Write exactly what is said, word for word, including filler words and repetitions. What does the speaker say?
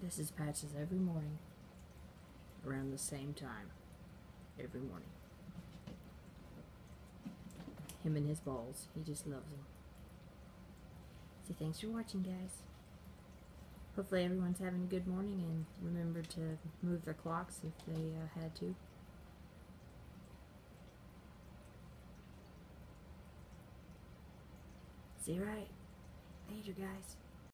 This is Patches every morning, around the same time, every morning. Him and his balls, he just loves them. So thanks for watching, guys. Hopefully everyone's having a good morning, and remember to move their clocks if they uh, had to. See you right. Later, guys.